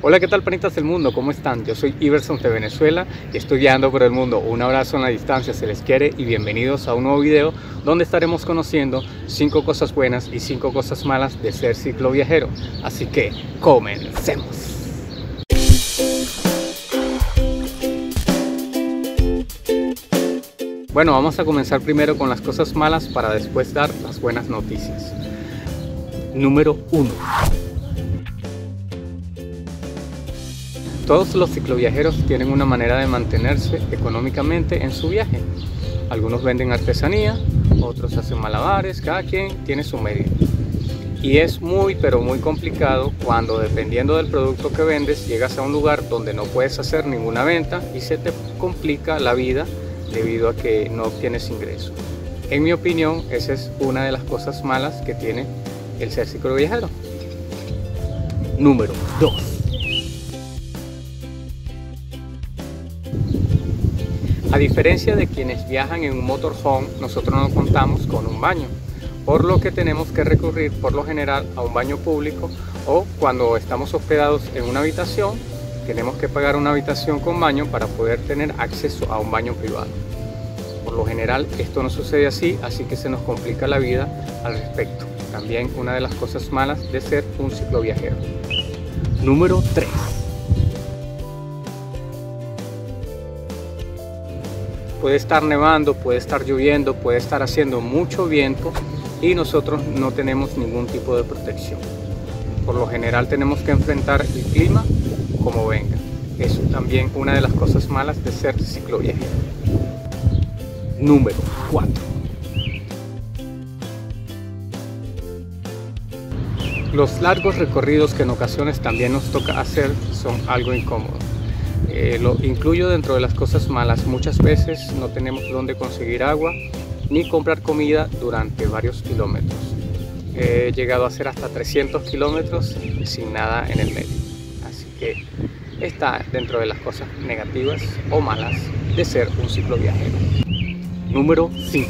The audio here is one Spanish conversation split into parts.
Hola, ¿qué tal, panitas del mundo? ¿Cómo están? Yo soy Iverson de Venezuela y estoy viajando por el mundo. Un abrazo en la distancia, se les quiere y bienvenidos a un nuevo video donde estaremos conociendo 5 cosas buenas y 5 cosas malas de ser cicloviajero. Así que, comencemos. Bueno, vamos a comenzar primero con las cosas malas para después dar las buenas noticias. Número 1. Todos los cicloviajeros tienen una manera de mantenerse económicamente en su viaje. Algunos venden artesanía, otros hacen malabares, cada quien tiene su medio. Y es muy complicado cuando, dependiendo del producto que vendes, llegas a un lugar donde no puedes hacer ninguna venta y se te complica la vida debido a que no obtienes ingreso. En mi opinión, esa es una de las cosas malas que tiene el ser cicloviajero. Número 2. A diferencia de quienes viajan en un motorhome, nosotros no contamos con un baño, por lo que tenemos que recurrir por lo general a un baño público, o cuando estamos hospedados en una habitación, tenemos que pagar una habitación con baño para poder tener acceso a un baño privado. Por lo general esto no sucede así que se nos complica la vida al respecto. También una de las cosas malas de ser un cicloviajero. Número 3. Puede estar nevando, puede estar lloviendo, puede estar haciendo mucho viento y nosotros no tenemos ningún tipo de protección. Por lo general tenemos que enfrentar el clima como venga. Eso también una de las cosas malas de ser cicloviajero. Número 4. Los largos recorridos que en ocasiones también nos toca hacer son algo incómodos. Lo incluyo dentro de las cosas malas. Muchas veces no tenemos dónde conseguir agua ni comprar comida durante varios kilómetros. He llegado a hacer hasta 300 kilómetros sin nada en el medio. Así que está dentro de las cosas negativas o malas de ser un cicloviajero. Número 5.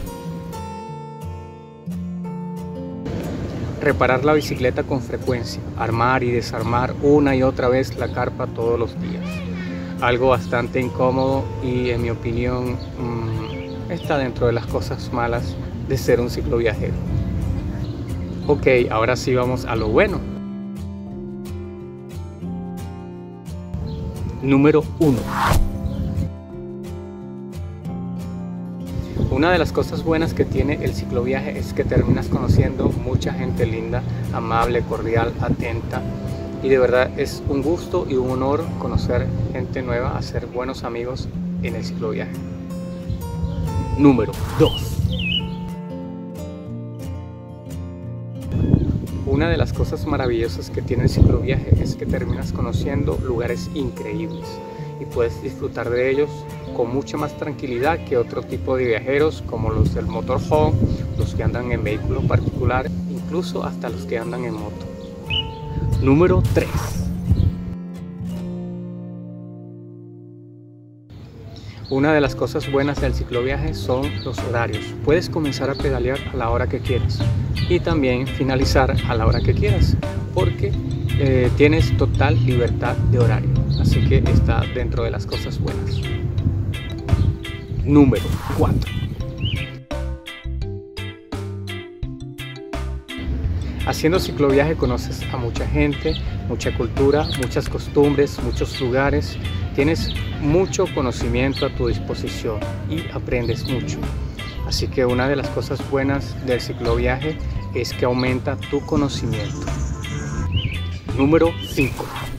Reparar la bicicleta con frecuencia, armar y desarmar una y otra vez la carpa todos los días. Algo bastante incómodo y, en mi opinión, está dentro de las cosas malas de ser un cicloviajero. Ok, ahora sí vamos a lo bueno. Número 1. Una de las cosas buenas que tiene el cicloviaje es que terminas conociendo mucha gente linda, amable, cordial, atenta. Y de verdad es un gusto y un honor conocer gente nueva, hacer buenos amigos en el cicloviaje. Número 2. Una de las cosas maravillosas que tiene el cicloviaje es que terminas conociendo lugares increíbles y puedes disfrutar de ellos con mucha más tranquilidad que otro tipo de viajeros, como los del motorhome, los que andan en vehículo particular, incluso hasta los que andan en moto. Número 3. Una de las cosas buenas del cicloviaje son los horarios. Puedes comenzar a pedalear a la hora que quieras y también finalizar a la hora que quieras, porque tienes total libertad de horario. Así que está dentro de las cosas buenas. Número 4. Haciendo cicloviaje conoces a mucha gente, mucha cultura, muchas costumbres, muchos lugares. Tienes mucho conocimiento a tu disposición y aprendes mucho. Así que una de las cosas buenas del cicloviaje es que aumenta tu conocimiento. Número 5.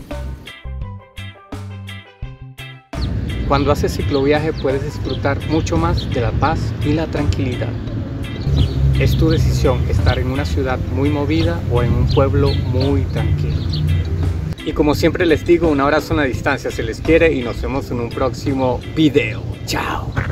Cuando haces cicloviaje puedes disfrutar mucho más de la paz y la tranquilidad. Es tu decisión estar en una ciudad muy movida o en un pueblo muy tranquilo. Y como siempre les digo, un abrazo en la distancia, se les quiere y nos vemos en un próximo video. ¡Chao!